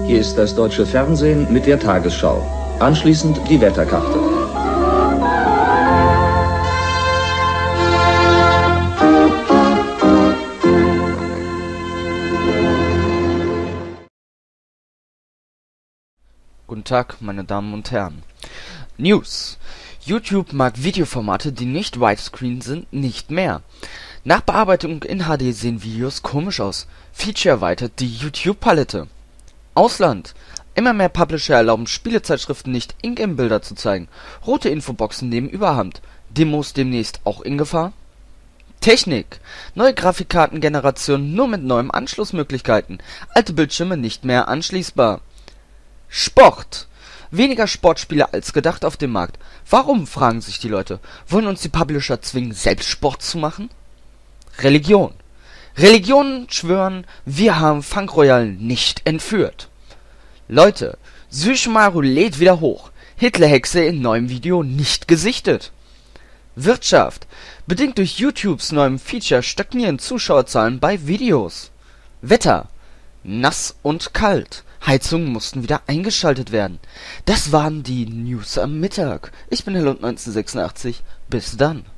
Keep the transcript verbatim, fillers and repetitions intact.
Hier ist das deutsche Fernsehen mit der Tagesschau. Anschließend die Wetterkarte. Guten Tag, meine Damen und Herren. News. YouTube mag Videoformate, die nicht Widescreen sind, nicht mehr. Nach Bearbeitung in H D sehen Videos komisch aus. Feature erweitert die YouTube-Palette. Ausland. Immer mehr Publisher erlauben Spielezeitschriften nicht Ingame-Bilder zu zeigen. Rote Infoboxen nehmen Überhand. Demos demnächst auch in Gefahr? Technik. Neue Grafikkartengeneration nur mit neuen Anschlussmöglichkeiten. Alte Bildschirme nicht mehr anschließbar. Sport. Weniger Sportspiele als gedacht auf dem Markt. Warum, fragen sich die Leute. Wollen uns die Publisher zwingen, selbst Sport zu machen? Religion. Religionen schwören, wir haben Funk Royal nicht entführt. Leute, Sushmaru lädt wieder hoch. Hitlerhexe in neuem Video nicht gesichtet. Wirtschaft. Bedingt durch YouTubes neuem Feature stagnieren Zuschauerzahlen bei Videos. Wetter. Nass und kalt. Heizungen mussten wieder eingeschaltet werden. Das waren die News am Mittag. Ich bin Hellund neunzehnhundertsechsundachtzig. Bis dann.